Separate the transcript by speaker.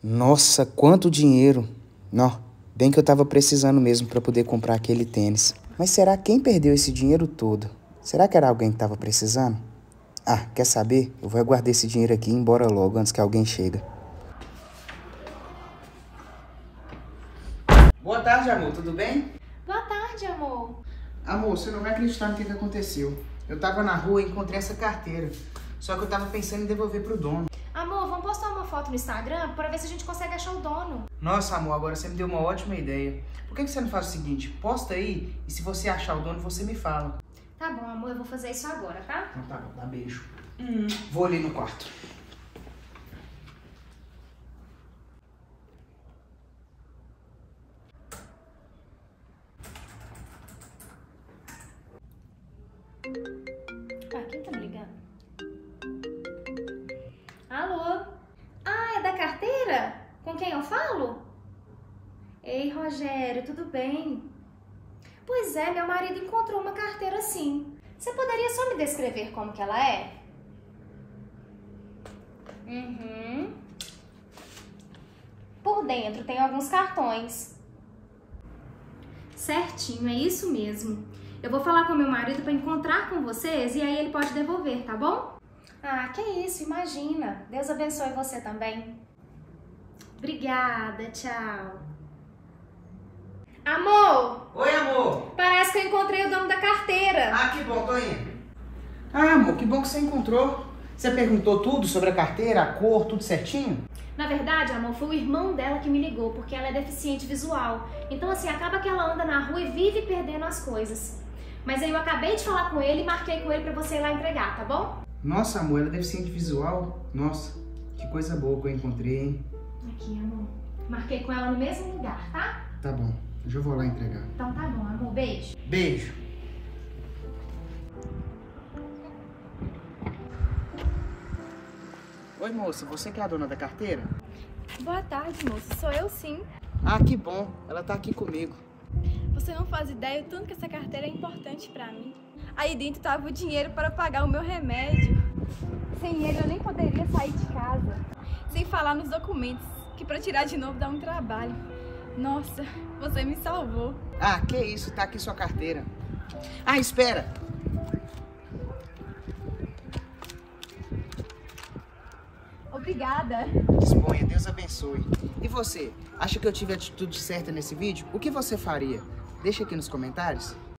Speaker 1: Nossa, quanto dinheiro! Não, bem que eu tava precisando mesmo pra poder comprar aquele tênis. Mas será quem perdeu esse dinheiro todo? Será que era alguém que tava precisando? Ah, quer saber? Eu vou guardar esse dinheiro aqui e ir embora logo antes que alguém chegue. Boa tarde, amor. Tudo bem?
Speaker 2: Boa tarde, amor.
Speaker 1: Amor, você não vai acreditar no que aconteceu. Eu tava na rua e encontrei essa carteira. Só que eu tava pensando em devolver pro dono.
Speaker 2: Amor, vamos postar uma foto no Instagram para ver se a gente consegue achar o dono.
Speaker 1: Nossa, amor, agora você me deu uma ótima ideia. Por que você não faz o seguinte? Posta aí e se você achar o dono, você me fala.
Speaker 2: Tá bom, amor, eu vou fazer isso agora, tá?
Speaker 1: Então tá bom, dá beijo. Vou ali no quarto.
Speaker 2: Ah, quem tá me ligando? Alô? Ah, é da carteira? Com quem eu falo? Ei, Rogério, tudo bem? Pois é, meu marido encontrou uma carteira assim. Você poderia só me descrever como que ela é? Por dentro tem alguns cartões. Certinho, é isso mesmo. Eu vou falar com meu marido para encontrar com vocês e aí ele pode devolver, tá bom? Ah, que isso, imagina. Deus abençoe você também. Obrigada, tchau. Amor!
Speaker 1: Oi, amor.
Speaker 2: Parece que eu encontrei o dono da carteira.
Speaker 1: Ah, que bom, tô indo. Ah, amor, que bom que você encontrou. Você perguntou tudo sobre a carteira, a cor, tudo certinho?
Speaker 2: Na verdade, amor, foi o irmão dela que me ligou, porque ela é deficiente visual. Então, assim, acaba que ela anda na rua e vive perdendo as coisas. Mas aí eu acabei de falar com ele e marquei com ele pra você ir lá entregar, tá bom?
Speaker 1: Nossa, amor, ela é deficiente visual? Nossa, que coisa boa que eu encontrei, hein?
Speaker 2: Aqui, amor. Marquei com ela no mesmo lugar, tá?
Speaker 1: Tá bom, eu já vou lá entregar.
Speaker 2: Então tá bom, amor. Beijo.
Speaker 1: Beijo. Oi, moça, você que é a dona da carteira?
Speaker 3: Boa tarde, moço. Sou eu sim.
Speaker 1: Ah, que bom, ela tá aqui comigo.
Speaker 3: Você não faz ideia do tanto que essa carteira é importante pra mim. Aí dentro tava o dinheiro para pagar o meu remédio. Sem ele eu nem poderia sair de casa. Sem falar nos documentos, que pra tirar de novo dá um trabalho. Nossa, você me salvou.
Speaker 1: Ah, que isso, tá aqui sua carteira. Ah, espera.
Speaker 3: Obrigada.
Speaker 1: Disponha, Deus abençoe. E você, acha que eu tive a atitude certa nesse vídeo? O que você faria? Deixa aqui nos comentários.